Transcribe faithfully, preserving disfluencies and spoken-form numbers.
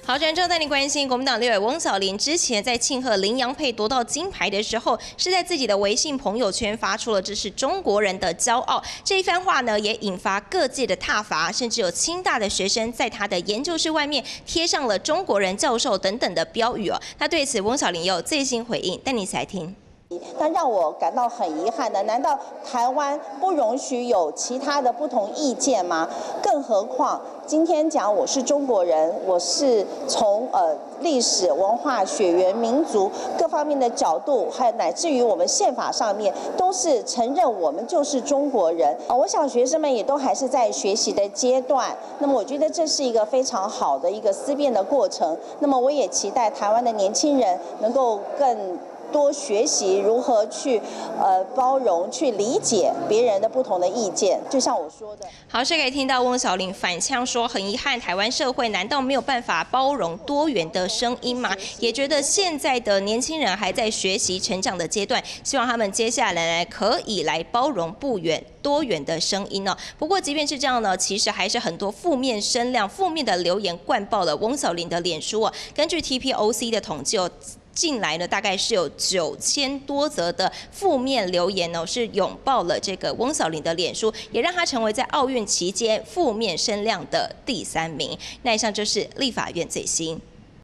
好，转正带您关心，国民党立委翁小玲之前在庆贺林洋配夺到金牌的时候，是在自己的微信朋友圈发出了"这是中国人的骄傲"这一番话呢，也引发各界的挞伐，甚至有清大的学生在他的研究室外面贴上了"中国人教授"等等的标语哦。那对此，翁小玲也有最新回应，带你一起来听。 那让我感到很遗憾的，难道台湾不容许有其他的不同意见吗？更何况今天讲我是中国人，我是从呃历史、文化、血缘、民族各方面的角度，还有乃至于我们宪法上面，都是承认我们就是中国人。呃，我想学生们也都还是在学习的阶段，那么我觉得这是一个非常好的一个思辨的过程。那么我也期待台湾的年轻人能够更 多学习如何去呃包容、去理解别人的不同的意见，就像我说的。 好，是可以听到翁小玲反呛说，很遗憾，台湾社会难道没有办法包容多元的声音吗？也觉得现在的年轻人还在学习成长的阶段，希望他们接下来可以来包容不远 多元的声音呢？不过，即便是这样呢，其实还是很多负面声量、负面的留言灌爆了翁小玲的脸书哦。根据 T P O C 的统计哦， 近来呢，大概是有九千多则的负面留言呢，是拥抱了这个翁小玲的脸书，也让她成为在奥运期间负面声量的第三名。那以上就是立法院最新。